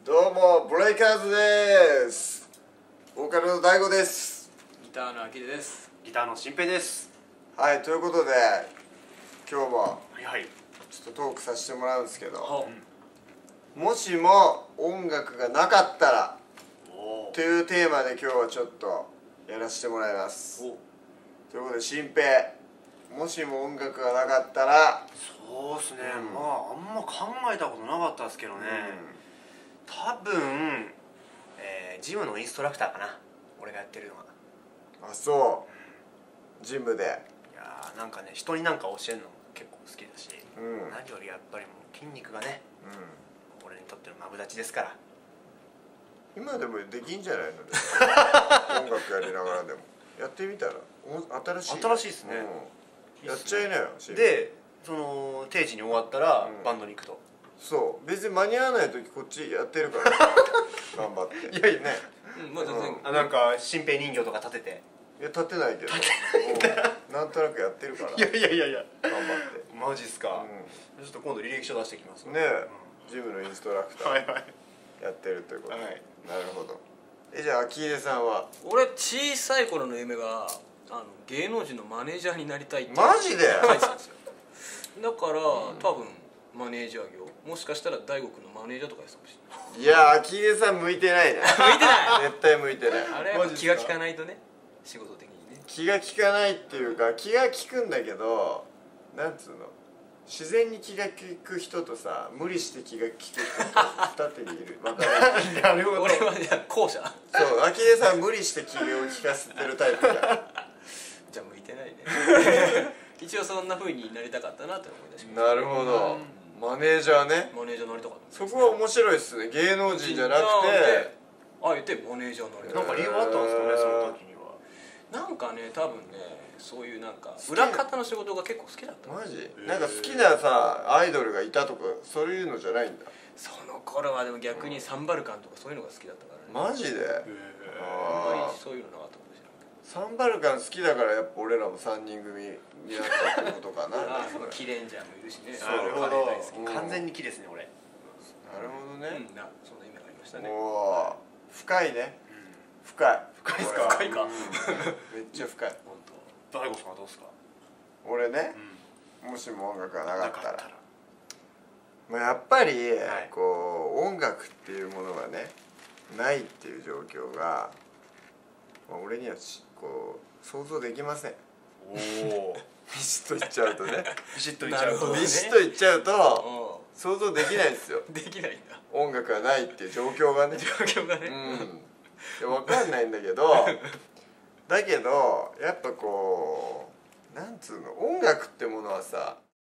どうもブレイカーズです。ボーカルの大悟です。 ギターの秋出です。 ギターの新平です。 はい、ということで今日もはいはい。 ちょっとトークさせてもらうんですけど、 はもしも音楽がなかったらおというテーマで今日はちょっとやらせてもらいます。 おということで新平、もしも音楽がなかったら、 そうですね、 うんまああんま考えたことなかったですけどね、多分、ジムのインストラクターかな、俺がやってるのは。 あ、そうジムで、 いやーなんかね、人になんか教えるの結構好きだし、 うん何よりやっぱりもう筋肉がね、俺にとってのマブダチですから。 今でもできんじゃないの音楽やりながらでもやってみたら新しい新しいっすね、 やっちゃいなよ。 で、その定時に終わったら、 うんバンドに行くと。 そう別に間に合わない時こっちやってるから頑張っていやいやね。 うん、まあ全然、 なんか新平人形とか立てて、 いや立てないけどなんとなくやってるからいやいやいやいや、 頑張ってマジっすか、ちょっと今度履歴書出してきますねえ、ジムのインストラクターはいはいやってるということで、 はいなるほど。じゃあ秋出さんは俺小さい頃の夢が芸能人のマネージャーになりたいってマジで書いてたんですよ。だから、多分マネージャー業、もしかしたら大悟君のマネージャーとかやってたかもしれない。 いや秋出さん向いてないね向いてない絶対向いてないあれはやっぱ気が利かないとね、仕事的にね。 気が利かないっていうか気が利くんだけど、なんつうの、自然に気が利く人とさ、無理して気が利く人と二手にいる。分かるなるほど。 俺はじゃあ後者。 そう、秋出さん無理して気を利かせてるタイプじゃん。 じゃあ向いてないね。一応そんな風になりたかったなって思い出しました。 なるほど、マネージャーね。 マネージャーなりたかった。 そこは面白いっすね。芸能人じゃなくてあえてマネージャーになりたかっなんか理由があったんですかね、その時には。 た。なんかね、多分ね、そういうなんか裏方の仕事が結構好きだったの。 マジなんか好きなさアイドルがいたとかそういうのじゃないんだ。 その頃はでも逆にサンバルカンとかそういうのが好きだったからね。 マジであんまりそういうのなかったかもしれない。 サンバルカン好きだからやっぱ俺らも3人組になったってことかな。 ああ、そのキレンジャーもいるしね。 なるほどカレー大好き。 完全に木ですね、俺。 なるほどね、 うん、そんな夢がありましたね。 おー深いね。深い。 深いっすか。 これは深いか。 めっちゃ深い。 本当。大悟さんはどうですか。 俺ね、 うん。 もしも音楽がなかったら、 なかまあ、やっぱり、 いこう音楽っていうものがねないっていう状況が、まあ、俺にはこう想像できません。 おお。 ビシッと言っちゃうとねビシッといっちゃうと。 なるほどねビシッと言っちゃうとう想像できないですよ。 ん。できないんだ。 音楽がないっていう状況がね。 状況がね。 いや分かんないんだけどだけどやっぱこうなんつうの、音楽ってものはさ